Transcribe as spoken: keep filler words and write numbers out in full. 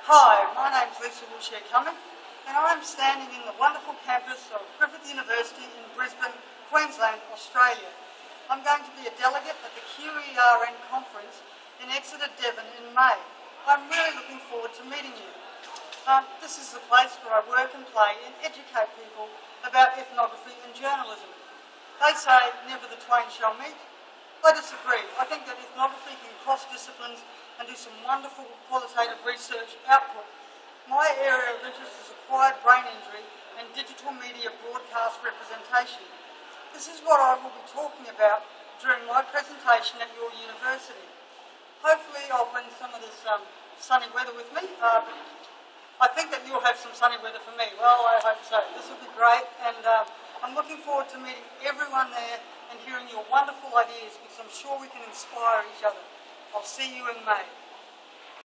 Hi, my name's Lisa Wilshire Cumming, and I'm standing in the wonderful campus of Griffith University in Brisbane, Queensland, Australia. I'm going to be a delegate at the Q E R N conference in Exeter, Devon in May. I'm really looking forward to meeting you. Um, this is the place where I work and play and educate people about ethnography and journalism. They say never the twain shall meet. I disagree. I think that ethnography can cross disciplines and do some wonderful qualitative research output. My area of interest is acquired brain injury and digital media broadcast representation. This is what I will be talking about during my presentation at your university. Hopefully I'll bring some of this um, sunny weather with me. Uh, I think that you'll have some sunny weather for me. Well, I hope so. This will be great, and um, I'm looking forward to meeting everyone there and hearing your wonderful ideas, because I'm sure we can inspire each other. I'll see you in May.